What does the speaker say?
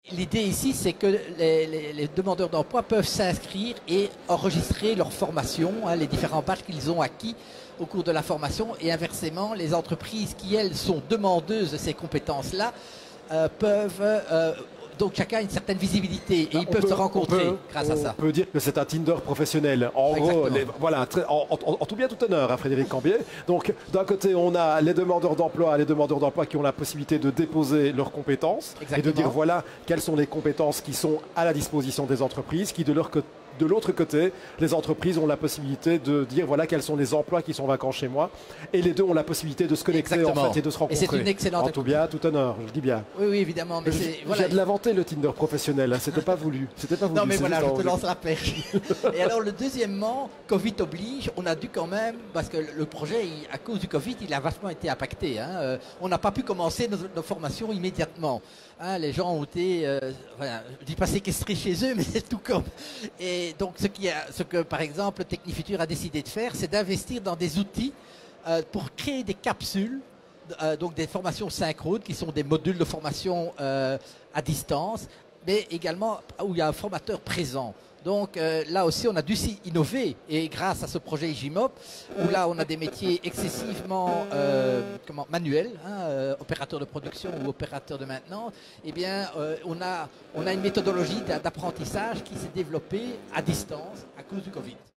L'idée ici, c'est que les demandeurs d'emploi peuvent s'inscrire et enregistrer leur formation, hein, les différents badges qu'ils ont acquis au cours de la formation, et inversement, les entreprises qui, elles, sont demandeuses de ces compétences-là, peuvent donc chacun a une certaine visibilité et ils peuvent se rencontrer grâce à ça. On peut dire que c'est un Tinder professionnel. En gros, voilà, en tout bien tout honneur, hein, Frédéric Cambier. Donc, d'un côté, on a les demandeurs d'emploi qui ont la possibilité de déposer leurs compétences et de dire voilà quelles sont les compétences qui sont à la disposition des entreprises, qui de leur côté. De l'autre côté, les entreprises ont la possibilité de dire voilà quels sont les emplois qui sont vacants chez moi. Et les deux ont la possibilité de se connecter en fait, et de se rencontrer. Et c'est une excellente. En tout bien, tout honneur, je dis bien. Oui, oui, évidemment. Mais j'ai de l'inventer le Tinder professionnel, hein, c'était pas voulu. Non, mais voilà, je te lance la perche. Et alors, le deuxièmement, Covid oblige, on a dû quand même, parce que le projet, à cause du Covid, il a vachement été impacté. Hein, on n'a pas pu commencer nos formations immédiatement. Hein, les gens ont été, je dis pas séquestrés chez eux, mais c'est tout comme. Et donc, ce que, par exemple, Technifutur a décidé de faire, c'est d'investir dans des outils pour créer des capsules, donc des formations synchrones, qui sont des modules de formation à distance, mais également où il y a un formateur présent. Donc là aussi, on a dû s'y innover. Et grâce à ce projet IGIMOP, où là, on a des métiers excessivement manuels, hein, opérateurs de production ou opérateurs de maintenance, eh bien, on a une méthodologie d'apprentissage qui s'est développée à distance à cause du Covid.